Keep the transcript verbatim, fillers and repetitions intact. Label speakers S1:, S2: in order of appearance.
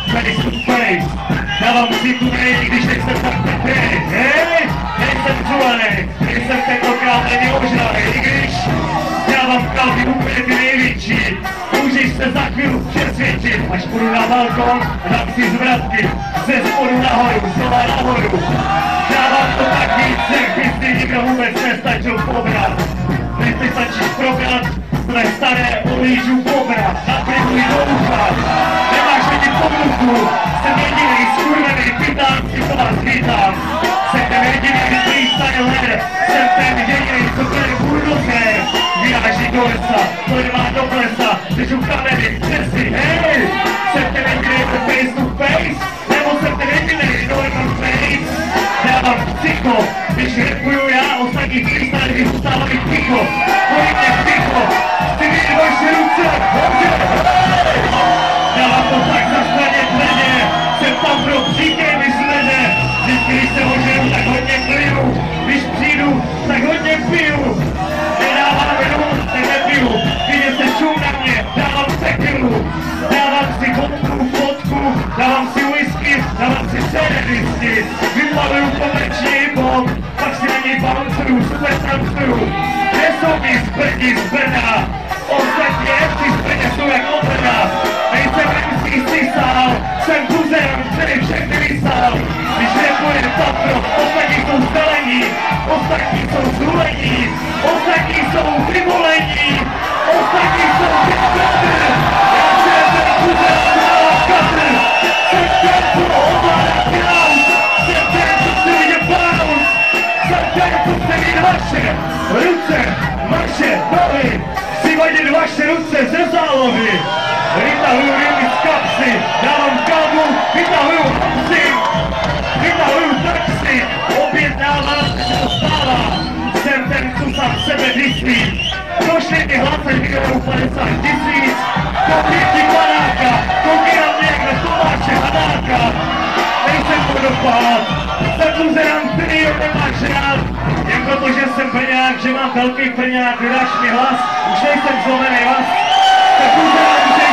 S1: face to face. Dávám si tu nej, když nejsem tak trpěný, hej, nejsem zvolený, nejsem tentokrát ani ožralý, i když dávám kalby úplně ty největší. Můžeš se za chvíli přesvědčit, až půjdu na balkon, dám si zvratky, ze spodu nahoru, znova nahoru. Dávám to tak víc, jak bys si nikdo vůbec nestačil pobrat. Než ty stačíš probrat, tvé staré olížu pobrat, naprimuj do ucha. Nemáš ani pomluku, jsem jediný skurvený pitán, si to vás vítám. Jsem ten jediný freestyler, jsem ten jediný, co bude bulldozer. Vyráží do lesa, to nemá do plesa, když u kamery přesy, hej! Jsem ten jediný face to face, nebo jsem ten jediný normal face? Dávám psycho, když repuju já, ostatní freestylery zůstávají ticho. Pojď mě ticho, chci vidět vaše ruce, dobře, hej! Dávám to tak zašleně tvrdě, jsem Tafrob, říkej mi smedě. Vždycky, když se ožeru, tak hodně pliju, když přijdu, tak hodně piju. Nedávám jenom, se nepiju, vidět se šum na mě, dávám sekilu. Dávám si fotku, fotku, dávám si whisky, dávám si servisky. Vyplavuju komerční bomb, pak si na něj bounceru, super transferu. Kde jsou mi zbrdi z Brna? Ostatně ty z Brně jsou jak obrna. Nejsem remský sisál, jsem buzerem, který všechny vysál. Když repuje Tafrob, ostatní jsou zelení, ostatní jsou zhulení, ostatní jsou vyvolení, ostatní jsou vyvolení. Já jsem ten buzer, znála katr, jsem ten, co ovládá kraut, jsem ten, co chce vidět bounce, jsem ten, co chce vidět vaše ruce, vaše nohy, chci vidět vaše ruce ze zálohy. Vytahuju ryby z kapsy, dávám kalbu, vytahuju hapsy, vytahuju taxi, objednávám, se dostávám. Jsem ten, co sám sebe disí. Došli mi hlasy vyjdou padesát tisíc, koupí ti panáka, koupí na mě jak na Tomáše Hadáka. Nejsem vodopád, jsem buzerám, který ho nemáš rád. Jen protože jsem brňák, že mám velký brňák, dáš mi hlas, už nejsem zlomený vás. Jsem buzerám, že